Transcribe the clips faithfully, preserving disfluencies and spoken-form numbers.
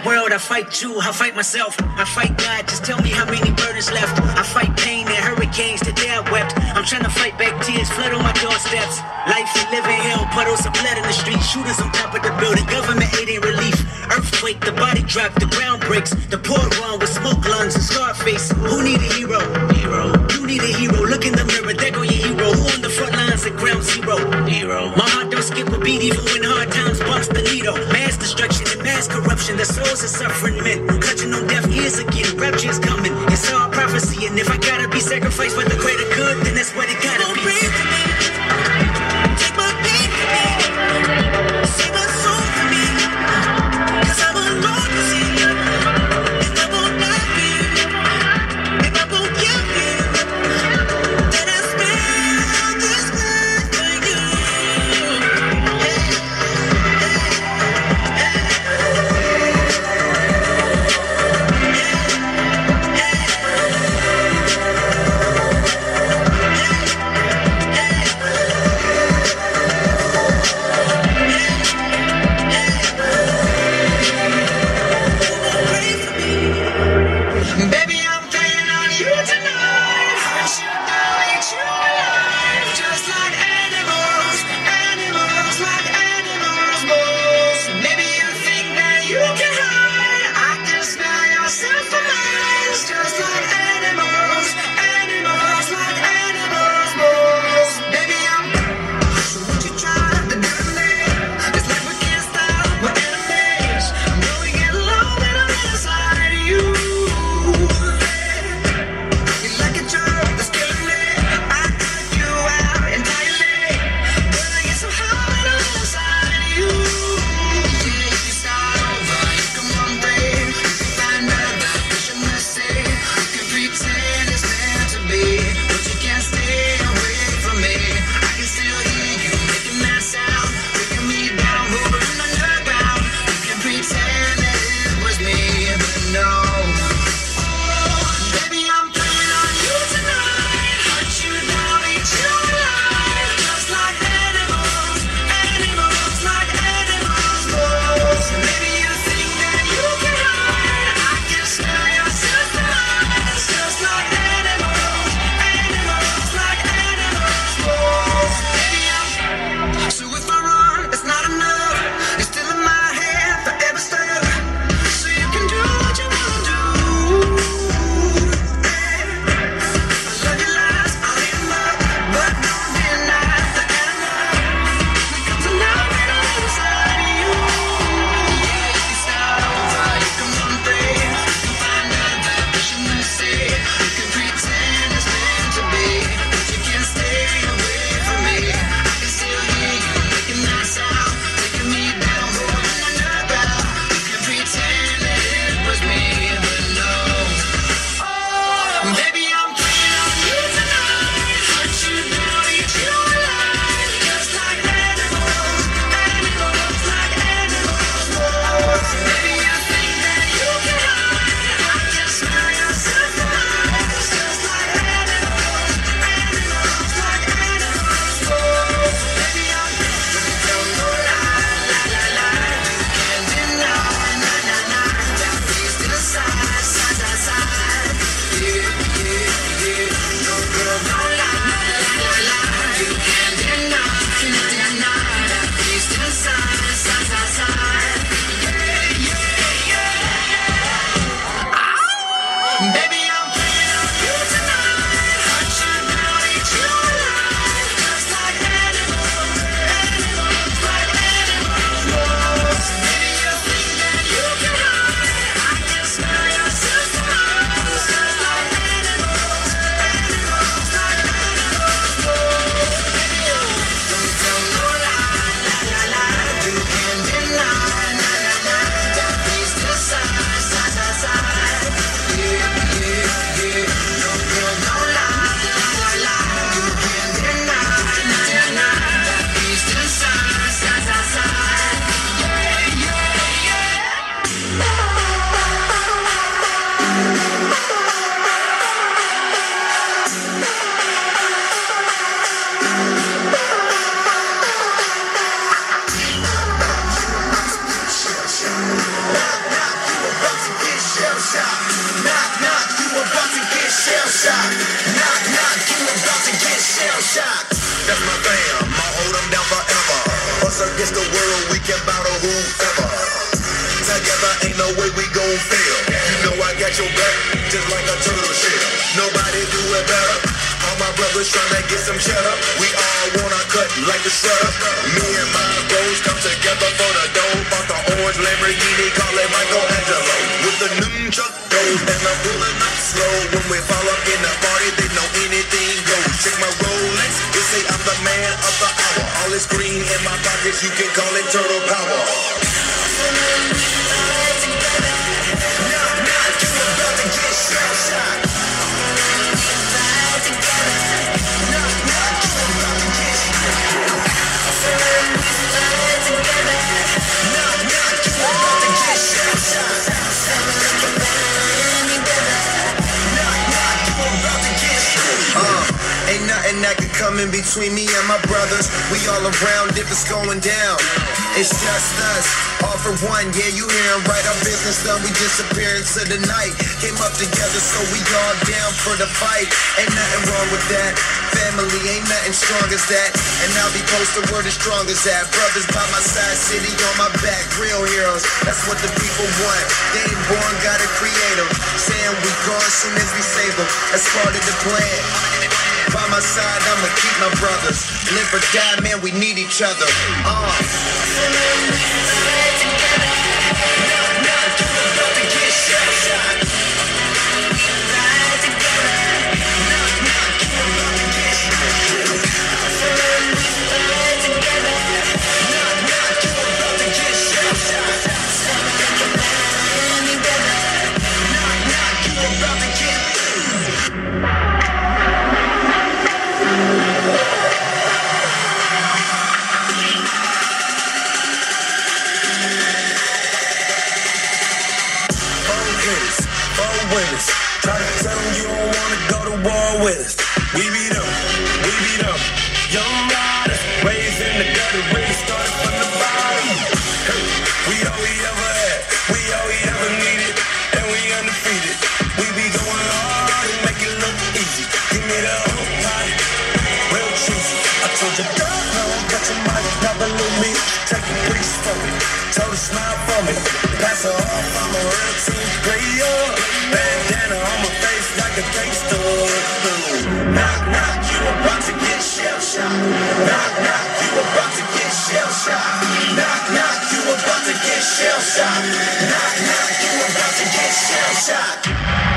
world, I fight you, I fight myself, I fight God, just tell me how many burdens left. I fight pain and hurricanes, today I wept. I'm trying to fight back tears, flood on my doorsteps. Life we live in hell, puddles of blood in the street, shooters on top of the building, government aid ain't relief. Earthquake, the body drop, the ground breaks, the poor run with smoke lungs and scar face. Who need a hero? Hero. You need a hero, look in the mirror, there go your hero. Who on the front lines at ground zero? Hero. My heart don't skip a beat even when hard times bumps the needle. Mass destruction and mass corruption, the souls of suffering men, clutching on deaf ears again, rapture's coming. It's all prophecy, and if I gotta be sacrificed for the greater good, then that's what it gotta be. Take my pain for me, save my soul for me, cause I'm alone to see you, and I won't die for you, if I won't kill you, then I spend this life for you. shock. That's my fam, I'll hold them down forever. Us against the world, we can battle whoever. Together ain't no way we gon' fail. You know I got your back, just like a turtle shell. Nobody do it better. All my brothers tryna get some cheddar. We all wanna cut like the shredder. Me and my bros come together for the dough. Bought the orange Lamborghini, call it Michelangelo. With the nunchuck goes, and I'm pulling up slow. When we fall up in the party, they know anything goes. Check my Rolex, they say I'm the man of the hour. All this green in my pockets, you can call it turtle power. Ain't nothing that can come in between me and my brothers. We all around if it's going down. It's just us, all for one. Yeah, you hearin' right, our business done. We disappear into the night. Came up together, so we all down for the fight. Ain't nothing wrong with that. Family ain't nothing strong as that. And I'll be close to where the strong as that. Brothers by my side, city on my back. Real heroes, that's what the people want. They ain't born, gotta create them. Saying we gone soon as we save them. That's part of the plan. By my side, I'ma keep my brothers. Live or die, man, we need each other. Uh. Try to tell them you don't wanna go to war with us. We beat them, we beat them. Young riders, raised in the gutter, really started from the bottom. Hey, we all we ever had, we all we ever needed, and we undefeated. We be going hard and make it look easy. Give me the whole pie, real cheesy. I told you, girl, no, got your mic, never leave me. Take a piece for me, told her smile for me. Pass her off, I'm a real team player. Bandana on my face like a gangster. Knock, knock, you about to get shell-shocked. Knock, knock, you about to get shell-shocked. Knock, knock, you about to get shell-shocked. Knock, knock, you about to get shell-shocked.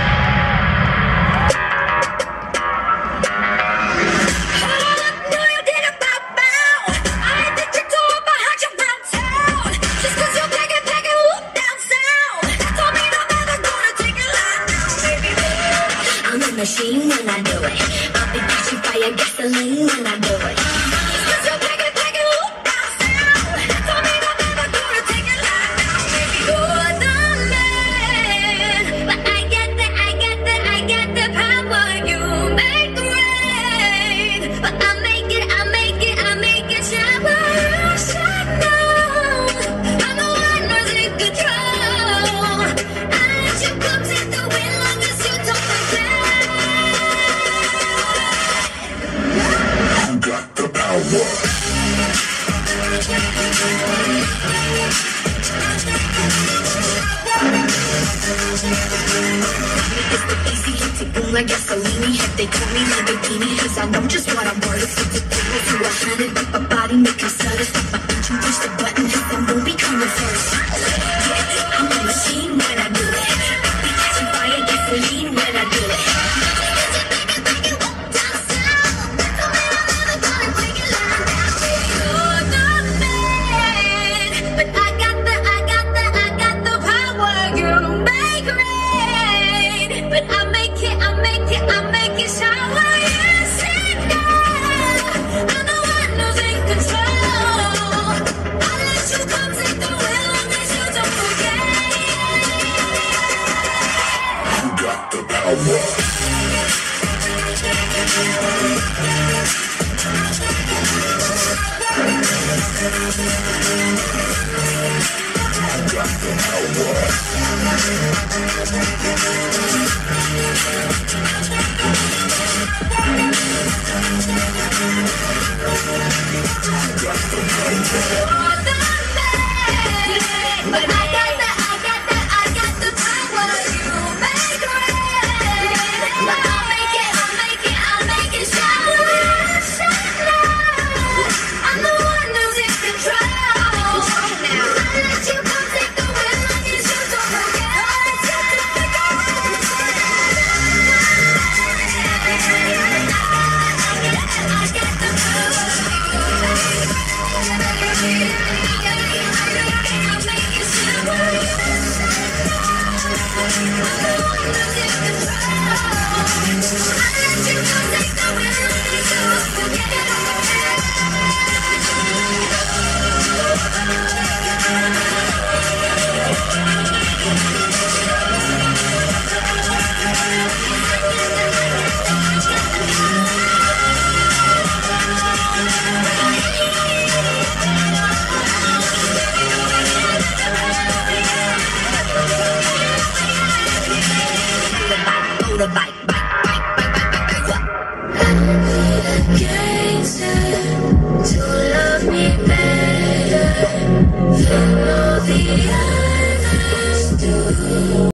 Machine when I do it. I'll be catching fire, gasoline when I do it. Cause you're packing, packing, whoop, down south. Told me I'm never gonna take it like now. Baby, you're the man. But I get that, I get that, I get the power. You make rain. But I make it, I make it, I make it shower. Shine down. I'm the one who's in control. I let you come take the wind long as you don't forget. Got the power. Easy to go like gasoline. If they call me Lamborghini, cause I know just what I'm worth. Flip the table to a hundred, make my body make you stutter. Stop my bitch and push the button, and won't be coming first. Yeah, I'm a machine when I do it. Be catching fire, gasoline when I do it. But I got the, I got the, I got the power. You make rain. I'll make it, I'll make it, I'll make it shower. I'm the one who's in control. Now I let you come take the wheel on your shoes. Don't forget I got the motorbike, bike, bike, bike, bike, bike, bike. I need a gangster to love me better than all the others do.